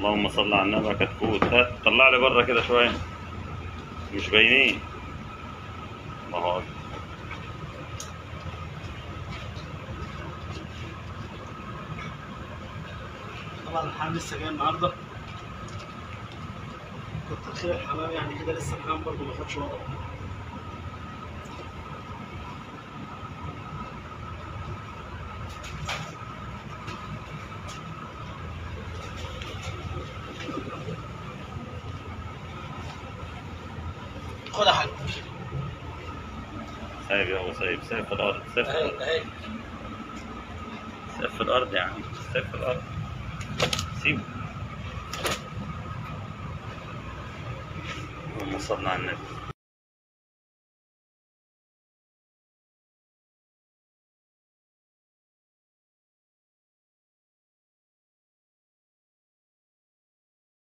اللهم صل على النبي. كتكوت هات طلع لي بره كده شويه، مش باينين. الله اكبر. طبعا الحمام لسه جاي النهارده، كتر خير الحمام يعني كده، لسه الحمام برضه ما خدش وضعه. خد يا حاج. سايب يابا، سايب في الارض، سايب في الارض، اهي سايب في الارض يا عم، سايب في الارض، سيبه. اللهم صل على النبي.